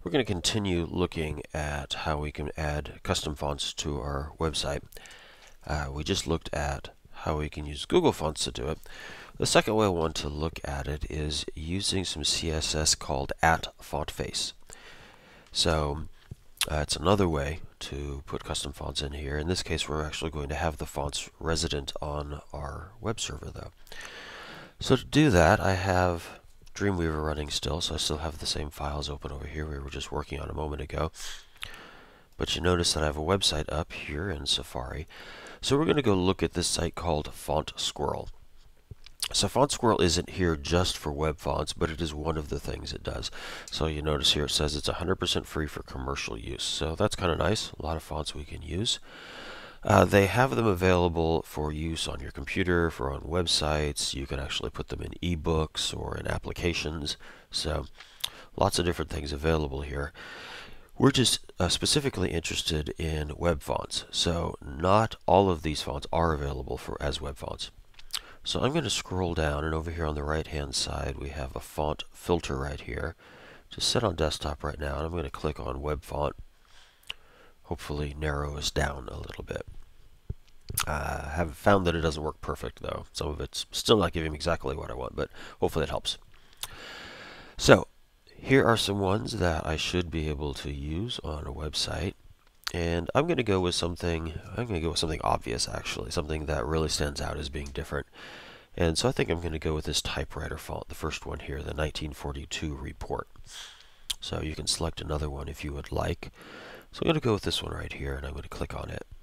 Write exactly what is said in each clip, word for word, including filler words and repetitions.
We're going to continue looking at how we can add custom fonts to our website. Uh, we just looked at how we can use Google Fonts to do it. The second way I want to look at it is using some C S S called at font face. So uh, it's another way to put custom fonts in here. In this case, we're actually going to have the fonts resident on our web server, though. So to do that, I have Dreamweaver running still, so I still have the same files open over here we were just working on a moment ago. But you notice that I have a website up here in Safari. So we're going to go look at this site called Font Squirrel. So Font Squirrel isn't here just for web fonts, but it is one of the things it does. So you notice here it says it's one hundred percent free for commercial use. So that's kind of nice. A lot of fonts we can use. Uh, they have them available for use on your computer, for on websites. You can actually put them in ebooks or in applications. So lots of different things available here. We're just uh, specifically interested in web fonts. So not all of these fonts are available for as web fonts. So I'm going to scroll down, and over here on the right hand side we have a font filter right here. Just set on desktop right now, and I'm going to click on web font. Hopefully narrow us down a little bit. I uh, have found that it doesn't work perfect, though. Some of it's still not giving me exactly what I want, but hopefully it helps. So here are some ones that I should be able to use on a website. And I'm going to go with something, I'm going to go with something obvious, actually, something that really stands out as being different. And so I think I'm going to go with this typewriter font, the first one here, the nineteen forty-two Report. So you can select another one if you would like. So I'm going to go with this one right here, and I'm going to click on it.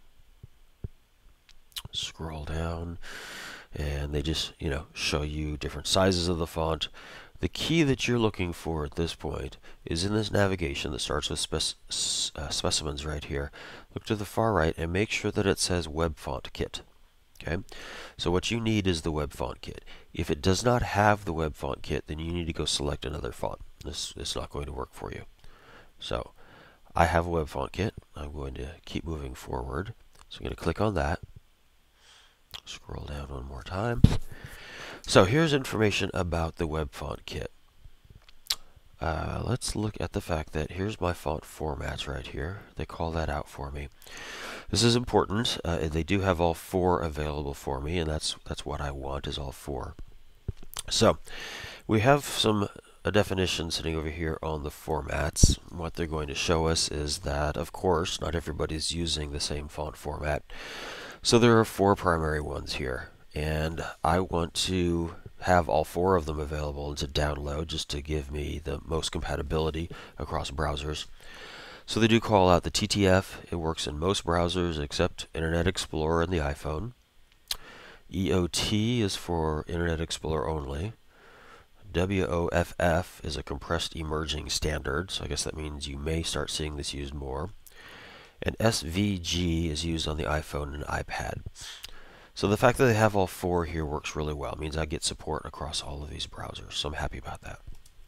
Scroll down, and they just, you know, show you different sizes of the font. The key that you're looking for at this point is in this navigation that starts with spec uh, specimens right here. Look to the far right and make sure that it says Web Font Kit. Okay, so what you need is the Web Font Kit. If it does not have the Web Font Kit, then you need to go select another font. This is not going to work for you. So I have a Web Font Kit. I'm going to keep moving forward. So I'm going to click on that. Scroll down one more time. So here's information about the Web Font Kit. Uh, let's look at the fact that here's my font formats right here. They call that out for me. This is important. Uh, they do have all four available for me, and that's that's what I want, is all four. So we have some a definition sitting over here on the formats. What they're going to show us is that, of course, not everybody's using the same font format. So there are four primary ones here, and I want to have all four of them available to download just to give me the most compatibility across browsers. So they do call out the T T F. It works in most browsers except Internet Explorer and the iPhone. E O T is for Internet Explorer only. W O F F is a compressed emerging standard, so I guess that means you may start seeing this used more. And S V G is used on the iPhone and iPad. So the fact that they have all four here works really well. It means I get support across all of these browsers, so I'm happy about that.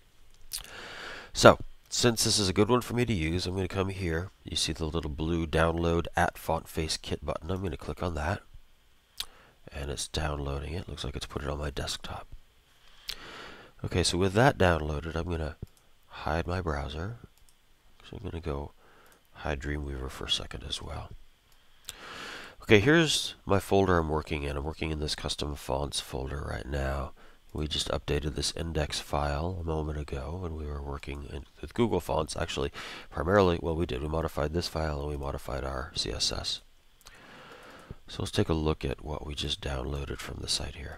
So since this is a good one for me to use, I'm going to come here. You see the little blue download at font face kit button. I'm going to click on that, and it's downloading it. Looks like it's put it on my desktop. Okay, so with that downloaded, I'm going to hide my browser. So I'm going to go hide Dreamweaver for a second as well. Okay, here's my folder I'm working in. I'm working in this custom fonts folder right now. We just updated this index file a moment ago when we were working in, with Google Fonts. Actually, primarily, well, we did. We modified this file and we modified our C S S. So let's take a look at what we just downloaded from the site here.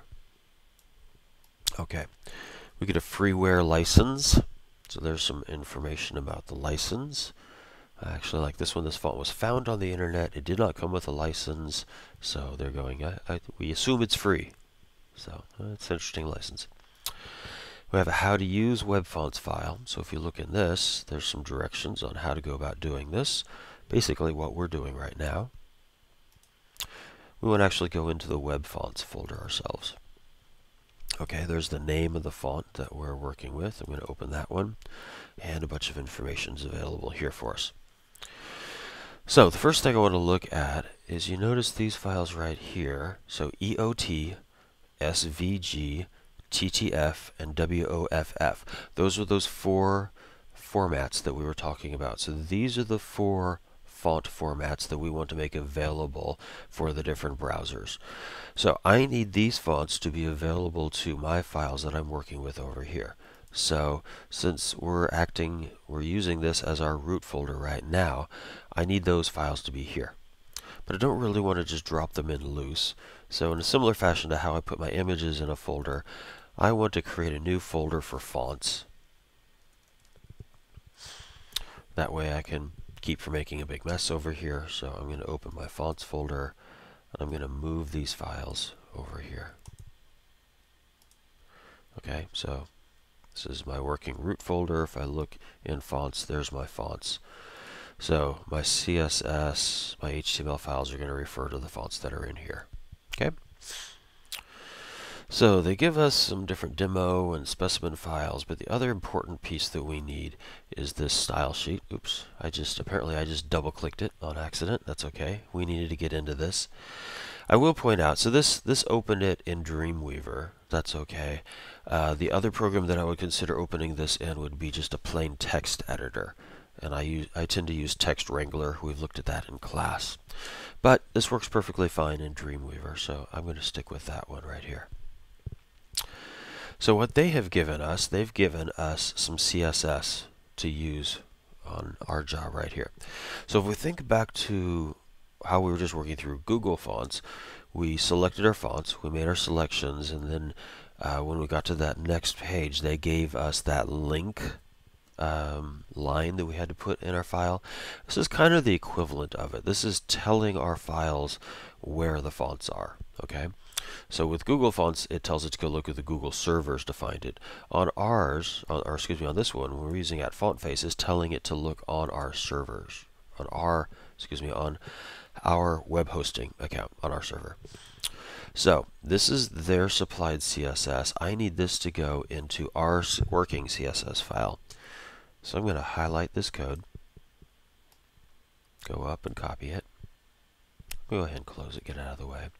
Okay, we get a freeware license. So there's some information about the license. I actually like this one. This font was found on the internet. It did not come with a license, so they're going, I, I, we assume it's free. So uh, it's an interesting license. We have a how to use web fonts file. So if you look in this, there's some directions on how to go about doing this. Basically what we're doing right now. We want to actually go into the web fonts folder ourselves. Okay, there's the name of the font that we're working with. I'm going to open that one, and a bunch of information is available here for us. So the first thing I want to look at is, you notice these files right here. So E O T, S V G, T T F, and W O F F. Those are those four formats that we were talking about. So these are the four font formats that we want to make available for the different browsers. So I need these fonts to be available to my files that I'm working with over here. So since we're acting, we're using this as our root folder right now, I need those files to be here. But I don't really want to just drop them in loose. So in a similar fashion to how I put my images in a folder, I want to create a new folder for fonts. That way I can keep from making a big mess over here. So I'm going to open my fonts folder, and I'm going to move these files over here. Okay, so this is my working root folder. If I look in fonts, there's my fonts. So my C S S, my H T M L files are going to refer to the fonts that are in here. Okay. So they give us some different demo and specimen files, but the other important piece that we need is this style sheet. Oops, I just, apparently I just double clicked it on accident. That's okay. We needed to get into this. I will point out, so this, this opened it in Dreamweaver. That's okay. Uh, the other program that I would consider opening this in would be just a plain text editor. And I, use, I tend to use Text Wrangler. We've looked at that in class. But this works perfectly fine in Dreamweaver, so I'm going to stick with that one right here. So what they have given us, they've given us some C S S to use on our job right here. So if we think back to how we were just working through Google Fonts, we selected our fonts, we made our selections, and then uh, when we got to that next page, they gave us that link um, line that we had to put in our file. This is kind of the equivalent of it. This is telling our files where the fonts are. Okay. So with Google Fonts, it tells it to go look at the Google servers to find it. On ours, on, or excuse me, on this one, we're using at font face, is telling it to look on our servers, on our, excuse me, on our web hosting account, on our server. So this is their supplied C S S. I need this to go into our working C S S file. So I'm going to highlight this code, go up and copy it. Go ahead and close it, get it out of the way.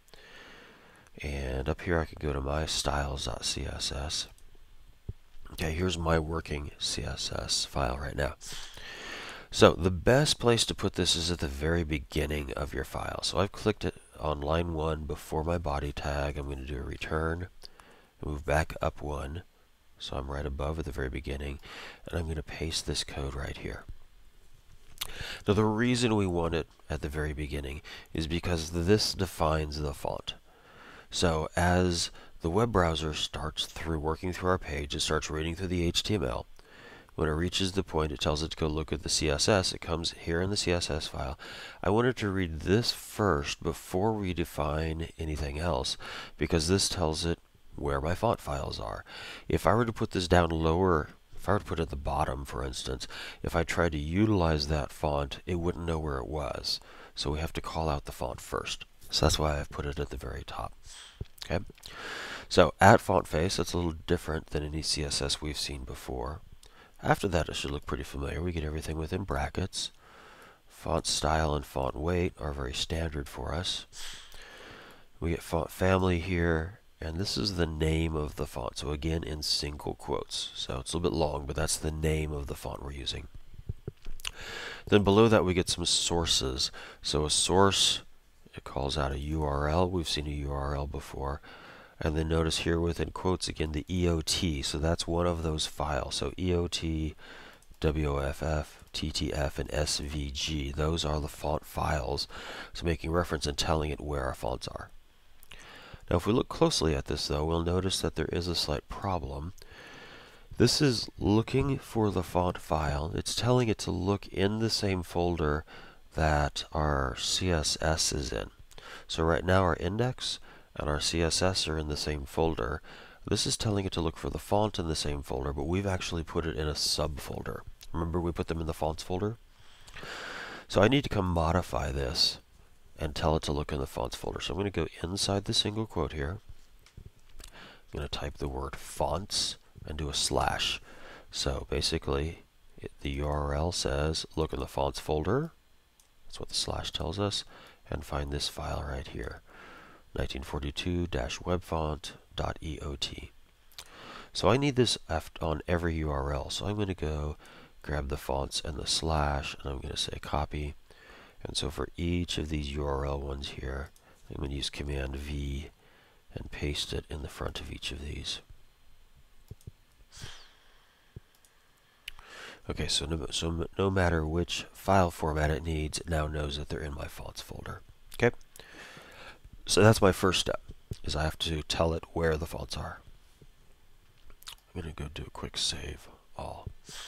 And up here I could go to my styles.css. Okay, here's my working C S S file right now. So the best place to put this is at the very beginning of your file. So I've clicked it on line one before my body tag. I'm going to do a return, move back up one. So I'm right above at the very beginning, and I'm going to paste this code right here. Now the reason we want it at the very beginning is because this defines the font. So as the web browser starts through working through our page, it starts reading through the H T M L. When it reaches the point, it tells it to go look at the C S S. It comes here in the C S S file. I want it to read this first before we define anything else, because this tells it where my font files are. If I were to put this down lower, if I were to put it at the bottom, for instance, if I tried to utilize that font, it wouldn't know where it was. So we have to call out the font first. So that's why I've put it at the very top. Okay. So at font face, that's a little different than any C S S we've seen before. After that, it should look pretty familiar. We get everything within brackets. Font style and font weight are very standard for us. We get font family here, and this is the name of the font. So again, in single quotes. So it's a little bit long, but that's the name of the font we're using. Then below that, we get some sources. So a source, it calls out a U R L. We've seen a U R L before. And then notice here within quotes again the E O T. So that's one of those files. So E O T, W O F F, T T F, and S V G. Those are the font files. So making reference and telling it where our fonts are. Now if we look closely at this though, we'll notice that there is a slight problem. This is looking for the font file. It's telling it to look in the same folder that our C S S is in. So right now our index and our C S S are in the same folder. This is telling it to look for the font in the same folder, but we've actually put it in a subfolder. Remember we put them in the fonts folder? So I need to come modify this and tell it to look in the fonts folder. So I'm going to go inside the single quote here. I'm going to type the word fonts and do a slash. So basically it, the U R L says look in the fonts folder. That's what the slash tells us. And find this file right here. nineteen forty-two webfont dot E O T. So I need this on every U R L. So I'm going to go grab the fonts and the slash, and I'm going to say copy. And so for each of these U R L ones here, I'm going to use Command V and paste it in the front of each of these. Okay, so no, so no matter which file format it needs, it now knows that they're in my fonts folder. Okay, so that's my first step, is I have to tell it where the fonts are. I'm going to go do a quick save all.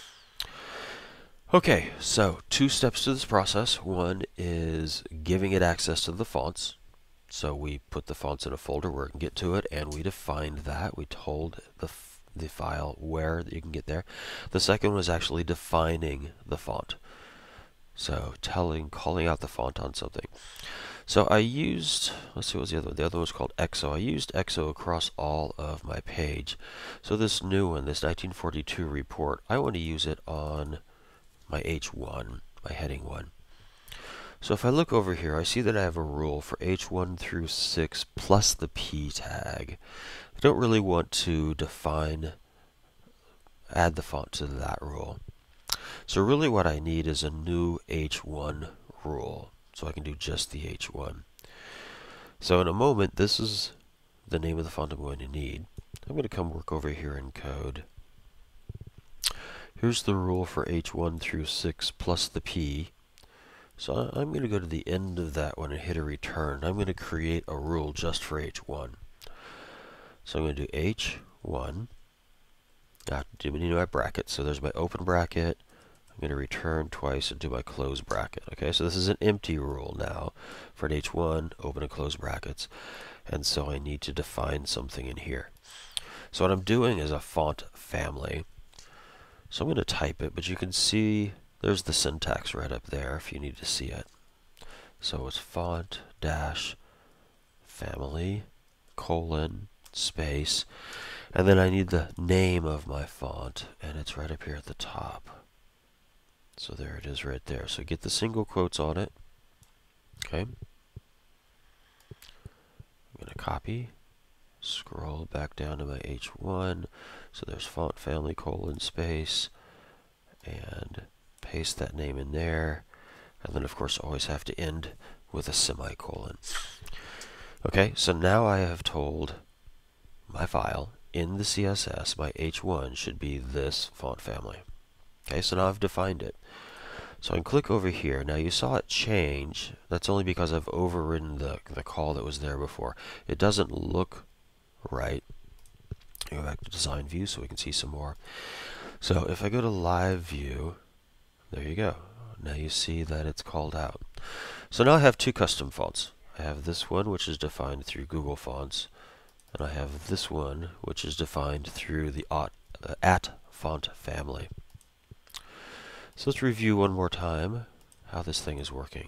Okay, so two steps to this process. One is giving it access to the fonts. So we put the fonts in a folder where it can get to it, and we defined that. We told the the file where you can get there. The second was actually defining the font. So telling, calling out the font on something. So I used, let's see, what was the other one? The other one was called X O. I used X O across all of my page. So this new one, this nineteen forty-two report, I want to use it on my H one, my heading one. So if I look over here, I see that I have a rule for H one through six plus the P tag. I don't really want to define, add the font to that rule. So really what I need is a new H one rule. So I can do just the H one. So in a moment, this is the name of the font I'm going to need. I'm going to come work over here in code. Here's the rule for H one through six plus the P. So I'm going to go to the end of that one and hit a return. I'm going to create a rule just for H one. So I'm going to do H one. Ah, do we need my bracket? So there's my open bracket. I'm going to return twice and do my close bracket. Okay, so this is an empty rule now for an H one, open and close brackets. And so I need to define something in here. So what I'm doing is a font family. So I'm going to type it, but you can see there's the syntax right up there if you need to see it. So it's font dash family colon space, and then I need the name of my font, and it's right up here at the top. So there it is right there. So get the single quotes on it. Okay. I'm going to copy, scroll back down to my H one. So there's font family colon space, and paste that name in there. And then of course always have to end with a semicolon. Okay, so now I have told my file in the C S S, my H one should be this font family. Okay, so now I've defined it. So I can click over here. Now you saw it change. That's only because I've overridden the, the call that was there before. It doesn't look right. Go back to design view so we can see some more. So if I go to live view, there you go. Now you see that it's called out. So now I have two custom fonts. I have this one, which is defined through Google Fonts, and I have this one, which is defined through the at, uh, at font family. So let's review one more time how this thing is working.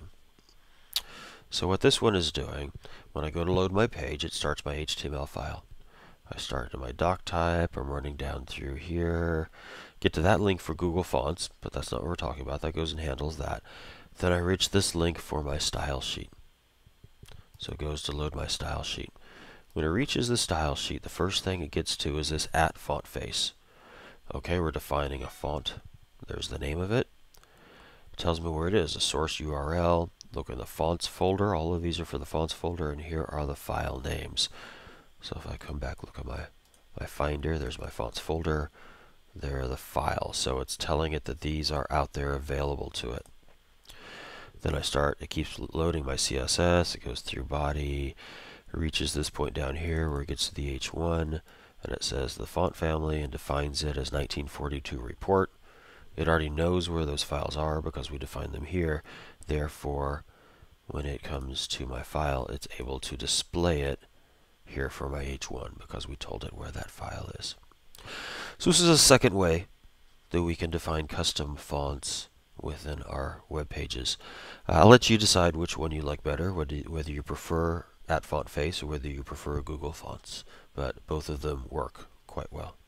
So what this one is doing, when I go to load my page, it starts my H T M L file. I start in my doc type, I'm running down through here, get to that link for Google Fonts, but that's not what we're talking about, that goes and handles that. Then I reach this link for my style sheet. So it goes to load my style sheet. When it reaches the style sheet, the first thing it gets to is this at font face. Okay, we're defining a font. There's the name of it. It tells me where it is, a source U R L. Look in the fonts folder. All of these are for the fonts folder, and here are the file names. So if I come back, look at my, my Finder, there's my fonts folder. There are the files. So it's telling it that these are out there available to it. Then I start, it keeps loading my C S S, it goes through body, it reaches this point down here where it gets to the H one, and it says the font family and defines it as nineteen forty-two report. It already knows where those files are because we defined them here. Therefore, when it comes to my file, it's able to display it here for my H one because we told it where that file is. So this is a second way that we can define custom fonts within our web pages. Uh, I'll let you decide which one you like better, whether, whether you prefer at font face or whether you prefer Google Fonts, but both of them work quite well.